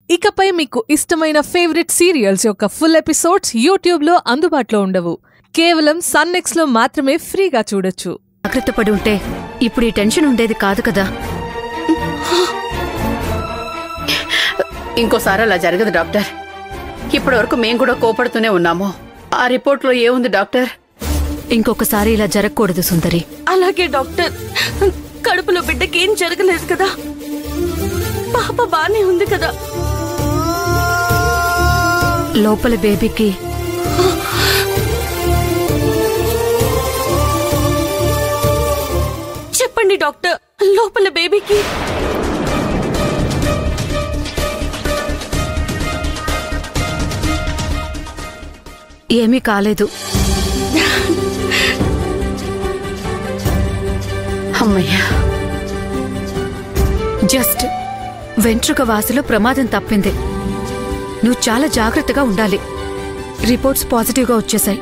ఇకపై మీకు ఇష్టమైన ఫేవరెట్ సీరియల్స్ యొక్క ఫుల్ ఎపిసోడ్స్ యూట్యూబ్లో అందుబాటులో ఉండవు. కేవలం సన్నెక్స్లో మాత్రమే ఫ్రీగా చూడొచ్చు. జాగ్రత్త పడి ఉంటే ఇప్పుడు ఈ టెన్షన్ ఉండేది కాదు కదా. ఇంకోసారి అలా జరగదు డాక్టర్. ఇప్పటి వరకు మేం కూడా కోపడుతూనే ఉన్నాము. ఆ రిపోర్ట్లో ఏముంది డాక్టర్? ఇంకొకసారి ఇలా జరగకూడదు సుందరి. అలాగే డాక్టర్. కడుపులో బిడ్డకేం జరగలేదు కదా, పాప బానే ఉంది కదా. లోపల బేబీకి చెప్పండి డాక్టర్, లోపల బేబీకి ఏమీ కాలేదు. అమ్మయ్యా, జస్ట్ వెంట్రుక వాసిలో ప్రమాదం తప్పింది. నువ్వు చాలా జాగ్రత్తగా ఉండాలి. రిపోర్ట్స్ పాజిటివ్గా వచ్చేసాయి.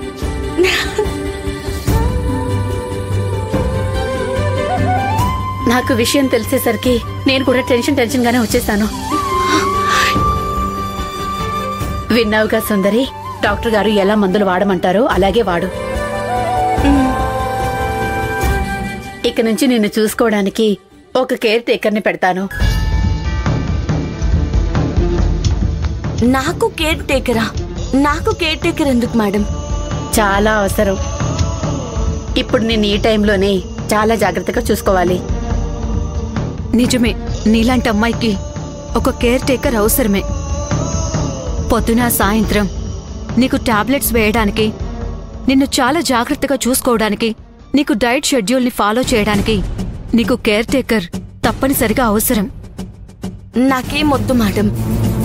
నాకు విషయం తెలిసేసరికి నేను కూడా టెన్షన్ గానే వచ్చేసాను. విన్నావుగా సుందరి, డాక్టర్ గారు ఎలా మందులు వాడమంటారో అలాగే వాడు. ఇక నుంచి నిన్ను చూసుకోవడానికి ఒక కేర్ టేకర్ని పెడతాను. నాకు కేర్ టేకరా? నాకు కేర్ టేకర్ ఎందుకు మేడం? చాలా అవసరం. ఇప్పుడు నేను ఈ టైంలోనే చాలా జాగ్రత్తగా చూసుకోవాలి. నిజమే, నీలాంటి అమ్మాయికి ఒక కేర్ టేకర్ అవసరమే. పొద్దున సాయంత్రం నీకు టాబ్లెట్స్ వేయడానికి, నిన్ను చాలా జాగ్రత్తగా చూసుకోవడానికి, నీకు డైట్ షెడ్యూల్ని ఫాలో చేయడానికి నీకు కేర్ టేకర్ తప్పనిసరిగా అవసరం. నాకేం వద్దు మేడం.